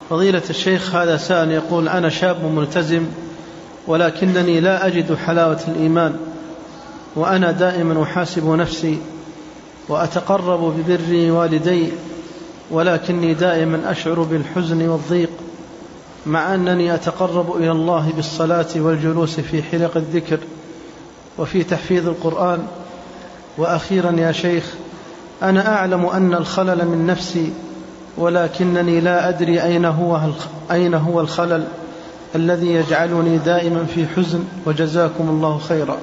فضيلة الشيخ، هذا سائل يقول: أنا شاب ملتزم ولكنني لا أجد حلاوة الإيمان، وأنا دائما أحاسب نفسي وأتقرب ببر والدي، ولكني دائما أشعر بالحزن والضيق، مع أنني أتقرب إلى الله بالصلاة والجلوس في حلق الذكر وفي تحفيظ القرآن. وأخيرا يا شيخ، أنا أعلم أن الخلل من نفسي، ولكنني لا أدري أين هو الخلل الذي يجعلني دائما في حزن، وجزاكم الله خيرا.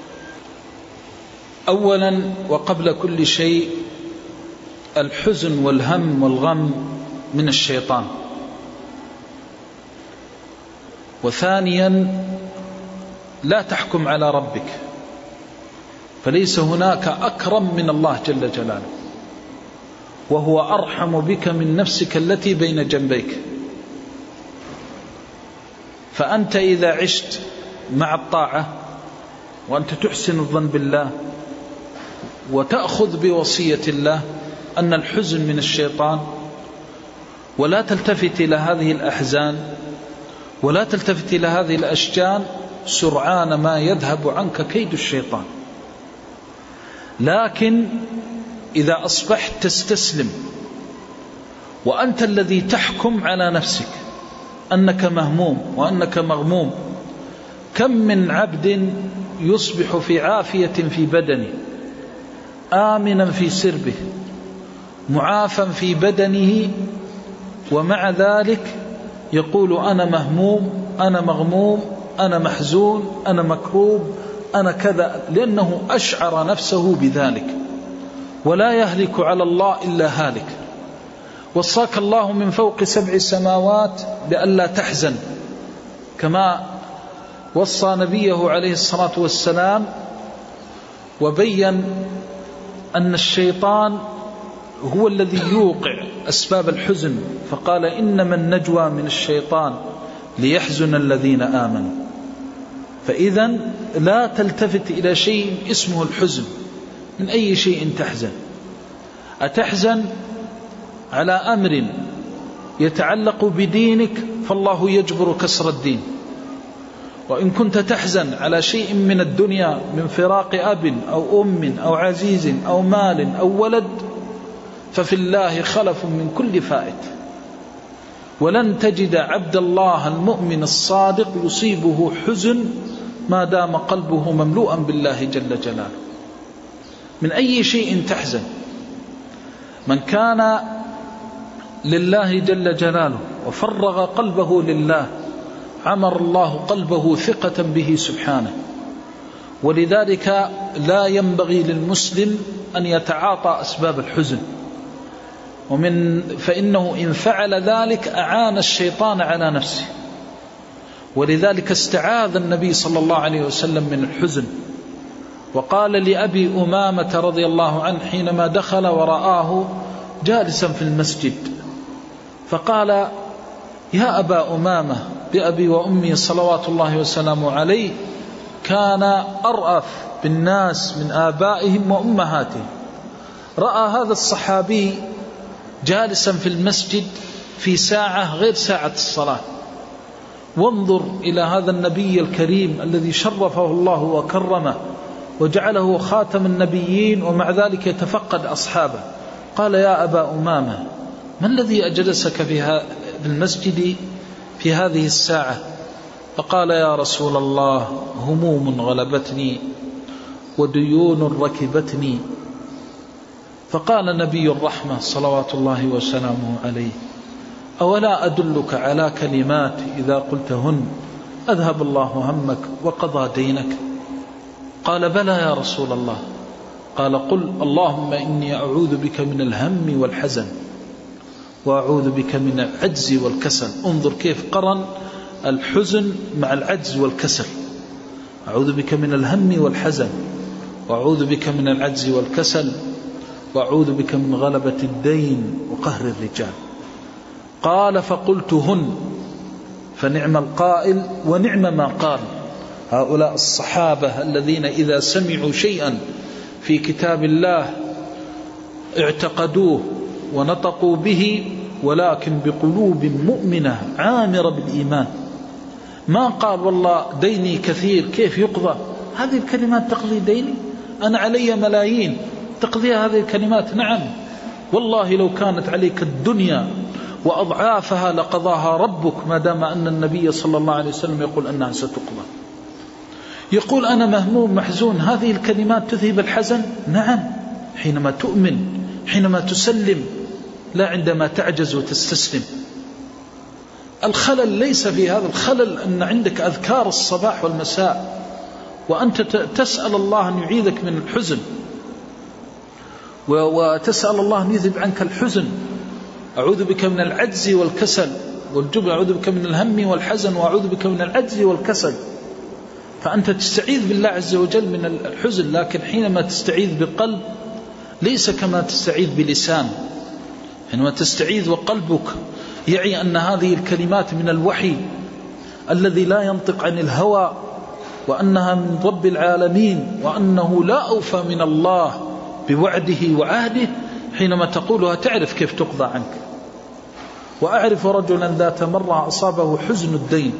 أولا وقبل كل شيء، الحزن والهم والغم من الشيطان. وثانيا، لا تحكم على ربك، فليس هناك أكرم من الله جل جلاله، وهو أرحم بك من نفسك التي بين جنبيك. فأنت إذا عشت مع الطاعة وأنت تحسن الظن بالله وتأخذ بوصية الله أن الحزن من الشيطان، ولا تلتفت إلى هذه الأحزان ولا تلتفت إلى هذه الأشجان، سرعان ما يذهب عنك كيد الشيطان. لكن إذا أصبحت تستسلم وأنت الذي تحكم على نفسك أنك مهموم وأنك مغموم، كم من عبد يصبح في عافية في بدنه، آمنا في سربه، معافا في بدنه، ومع ذلك يقول: أنا مهموم، أنا مغموم، أنا محزون، أنا مكروب، أنا كذا، لأنه أشعر نفسه بذلك. ولا يهلك على الله إلا هالك. وصاك الله من فوق 7 سماوات بألا تحزن، كما وصى نبيه عليه الصلاة والسلام، وبين أن الشيطان هو الذي يوقع أسباب الحزن، فقال: إنما النجوى من الشيطان ليحزن الذين آمنوا. فإذا لا تلتفت إلى شيء اسمه الحزن. من أي شيء تحزن؟ أتحزن على أمر يتعلق بدينك، فالله يجبر كسر الدين. وإن كنت تحزن على شيء من الدنيا، من فراق أب أو أم أو عزيز أو مال أو ولد، ففي الله خلف من كل فائت. ولن تجد عبد الله المؤمن الصادق يصيبه حزن ما دام قلبه مملوءا بالله جل جلاله. من أي شيء تحزن؟ من كان لله جل جلاله وفرغ قلبه لله، عمر الله قلبه ثقة به سبحانه. ولذلك لا ينبغي للمسلم أن يتعاطى أسباب الحزن، فإنه إن فعل ذلك أعان الشيطان على نفسه. ولذلك استعاذ النبي صلى الله عليه وسلم من الحزن، وقال لأبي أمامة رضي الله عنه حينما دخل ورآه جالسا في المسجد، فقال: يا أبا أمامة، بأبي وأمي صلوات الله وسلامه عليه، كان أرأف بالناس من آبائهم وأمهاتهم. رأى هذا الصحابي جالسا في المسجد في ساعة غير ساعة الصلاة. وانظر إلى هذا النبي الكريم الذي شرفه الله وكرمه وجعله خاتم النبيين، ومع ذلك يتفقد أصحابه. قال: يا أبا أمامة، ما الذي أجلسك في المسجد في هذه الساعة؟ فقال: يا رسول الله، هموم غلبتني وديون ركبتني. فقال نبي الرحمة صلوات الله وسلامه عليه: أولا أدلك على كلمات إذا قلتهن أذهب الله همك وقضى دينك؟ قال: بلى يا رسول الله. قال: قل اللهم إني أعوذ بك من الهم والحزن، وأعوذ بك من العجز والكسل. انظر كيف قرن الحزن مع العجز والكسل. أعوذ بك من الهم والحزن، وأعوذ بك من العجز والكسل، وأعوذ بك من غلبة الدين وقهر الرجال. قال: فقلتهن، فنعم القائل ونعم ما قال. هؤلاء الصحابة الذين إذا سمعوا شيئا في كتاب الله اعتقدوه ونطقوا به ولكن بقلوب مؤمنة عامرة بالإيمان. ما قال والله ديني كثير كيف يقضى؟ هذه الكلمات تقضي ديني؟ أنا علي ملايين تقضي هذه الكلمات؟ نعم والله لو كانت عليك الدنيا وأضعافها لقضاها ربك، ما دام أن النبي صلى الله عليه وسلم يقول أنها ستقضى. يقول أنا مهموم محزون، هذه الكلمات تذهب الحزن؟ نعم، حينما تؤمن، حينما تسلم، لا عندما تعجز وتستسلم. الخلل ليس في هذا، الخلل أن عندك أذكار الصباح والمساء وأنت تسأل الله أن يعيذك من الحزن، وتسأل الله أن يذهب عنك الحزن. أعوذ بك من العجز والكسل والجبن، أعوذ بك من الهم والحزن، وأعوذ بك من العجز والكسل. فأنت تستعيذ بالله عز وجل من الحزن، لكن حينما تستعيذ بقلب ليس كما تستعيذ بلسان. حينما تستعيذ وقلبك يعي أن هذه الكلمات من الوحي الذي لا ينطق عن الهوى، وأنها من رب العالمين، وأنه لا أوفى من الله بوعده وعهده، حينما تقولها تعرف كيف تقضى عنك. وأعرف رجلا ذات مرة أصابه حزن الدين،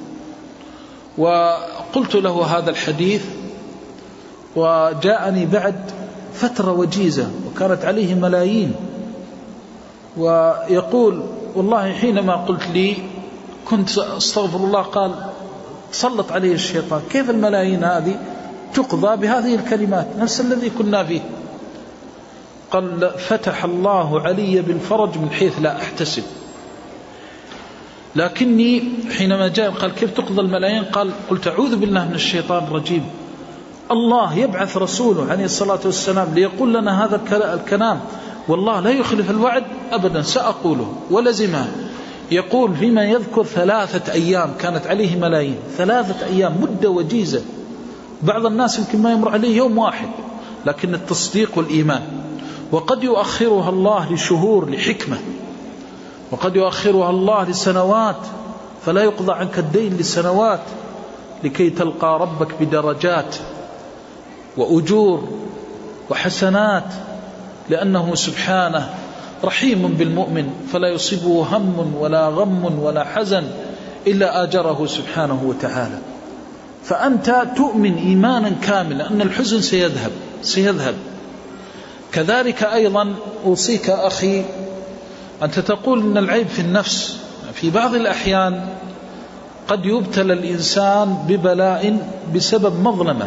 وقلت له هذا الحديث، وجاءني بعد فترة وجيزة وكانت عليه ملايين، ويقول والله حينما قلت لي كنت أستغفر الله، قال سلط عليه الشيطان، كيف الملايين هذه تقضى بهذه الكلمات؟ نفس الذي كنا فيه. قال فتح الله علي بالفرج من حيث لا أحتسب، لكني حينما جاء قال كيف تقضى الملايين؟ قال قلت أعوذ بالله من الشيطان الرجيم، الله يبعث رسوله عليه الصلاة والسلام ليقول لنا هذا الكلام، والله لا يخلف الوعد أبدا، سأقوله ولزمه. يقول فيما يذكر 3 أيام كانت عليه ملايين، 3 أيام مدة وجيزة. بعض الناس يمكن ما يمر عليه يوم واحد، لكن التصديق والإيمان. وقد يؤخرها الله لشهور لحكمة، وقد يؤخرها الله لسنوات، فلا يقضى عنك الدين لسنوات لكي تلقى ربك بدرجات وأجور وحسنات، لأنه سبحانه رحيم بالمؤمن، فلا يصيبه هم ولا غم ولا حزن إلا آجره سبحانه وتعالى. فأنت تؤمن إيمانا كاملا أن الحزن سيذهب. كذلك أيضا أوصيك أخي، أنت تقول أن العيب في النفس. في بعض الأحيان قد يبتلى الإنسان ببلاء بسبب مظلمة،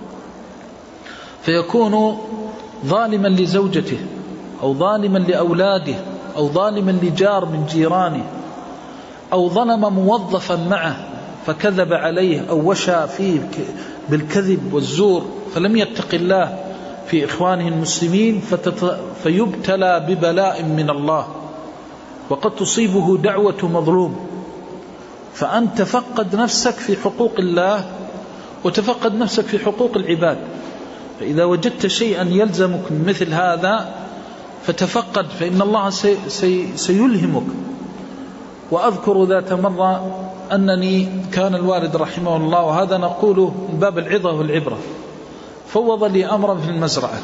فيكون ظالما لزوجته أو ظالما لأولاده أو ظالما لجار من جيرانه، أو ظلم موظفا معه فكذب عليه أو وشى فيه بالكذب والزور، فلم يتق الله في إخوانه المسلمين، فيبتلى ببلاء من الله، وقد تصيبه دعوة مظلوم. فأنت تفقد نفسك في حقوق الله وتفقد نفسك في حقوق العباد. فإذا وجدت شيئا يلزمك من مثل هذا فتفقد، فإن الله سيلهمك. وأذكر ذات مرة أنني كان الوالد رحمه الله، وهذا نقوله من باب العظة والعبرة، فوض لي أمرا في المزرعة،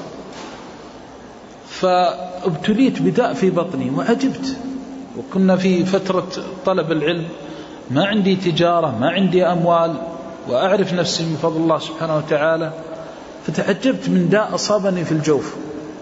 فابتليت بداء في بطني وعجبت، وكنا في فترة طلب العلم، ما عندي تجارة، ما عندي أموال، وأعرف نفسي من فضل الله سبحانه وتعالى، فتعجبت من داء أصابني في الجوف.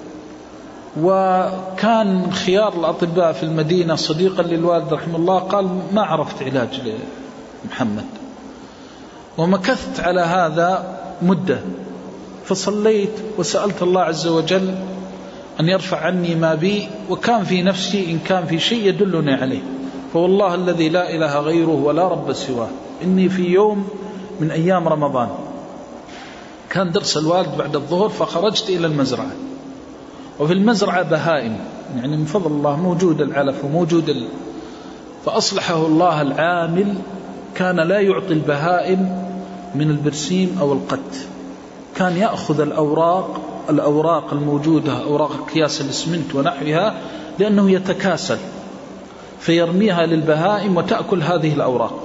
وكان خيار الأطباء في المدينة صديقا للوالد رحمه الله، قال ما عرفت علاج لمحمد. ومكثت على هذا مدة، فصليت وسألت الله عز وجل أن يرفع عني ما بي، وكان في نفسي إن كان في شيء يدلني عليه، فوالله الذي لا إله غيره ولا رب سواه، إني في يوم من أيام رمضان كان درس الوالد بعد الظهر، فخرجت إلى المزرعة، وفي المزرعة بهائم، يعني من فضل الله موجود العلف وموجود فأصلحه الله العامل كان لا يعطي البهائم من البرسيم أو القت، كان يأخذ الأوراق الموجودة، أوراق أكياس الإسمنت ونحوها، لأنه يتكاسل، فيرميها للبهائم وتأكل هذه الأوراق.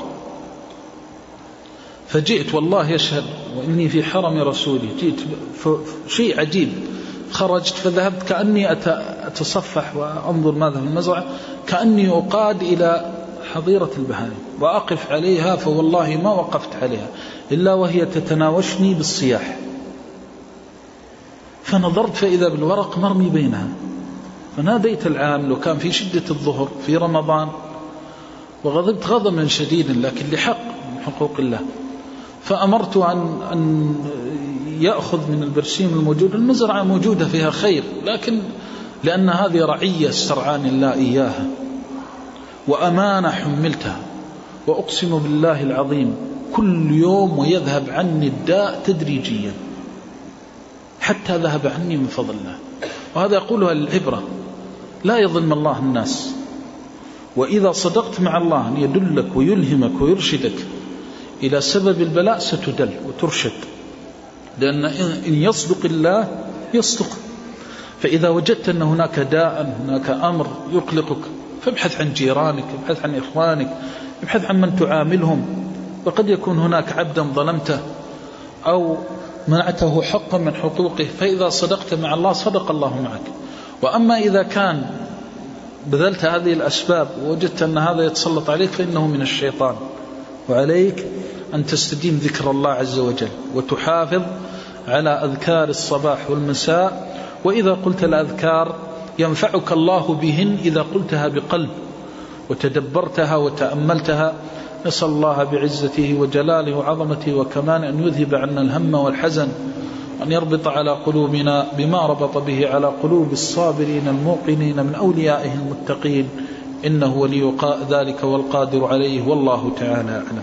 فجئت والله يشهد وإني في حرم رسولي، جئت شيء عجيب، خرجت فذهبت كأني أتصفح وأنظر ماذا في المزرعة كأني أقاد إلى حظيرة البهائم وأقف عليها، فوالله ما وقفت عليها إلا وهي تتناوشني بالصياح. فنظرت فإذا بالورق مرمي بينها، فناديت العامل، وكان في شدة الظهر في رمضان، وغضبت غضبا شديدا لكن لحق من حقوق الله، فأمرت أن يأخذ من البرسيم الموجود. المزرعة موجودة فيها خير، لكن لأن هذه رعية استرعاني الله إياها وأمانة حملتها، وأقسم بالله العظيم كل يوم ويذهب عني الداء تدريجيا حتى ذهب عني من فضل الله. وهذا يقولها للعبرة، لا يظلم الله الناس، وإذا صدقت مع الله أن يدلك ويلهمك ويرشدك إلى سبب البلاء ستدل وترشد، لأن إن يصدق الله يصدق. فإذا وجدت أن هناك داء، هناك أمر يقلقك، فابحث عن جيرانك، ابحث عن إخوانك، ابحث عن من تعاملهم، وقد يكون هناك عبدا ظلمته أو منعته حقا من حقوقه، فإذا صدقت مع الله صدق الله معك. وأما إذا كان بذلت هذه الأسباب ووجدت أن هذا يتسلط عليك فإنه من الشيطان، وعليك أن تستديم ذكر الله عز وجل وتحافظ على أذكار الصباح والمساء. وإذا قلت الأذكار ينفعك الله بهن إذا قلتها بقلب وتدبرتها وتأملتها. نسأل الله بعزته وجلاله وعظمته وكمال أن يذهب عنا الهم والحزن، وأن يربط على قلوبنا بما ربط به على قلوب الصابرين الموقنين من أوليائه المتقين، إنه ولي ذلك والقادر عليه، والله تعالى أعلم.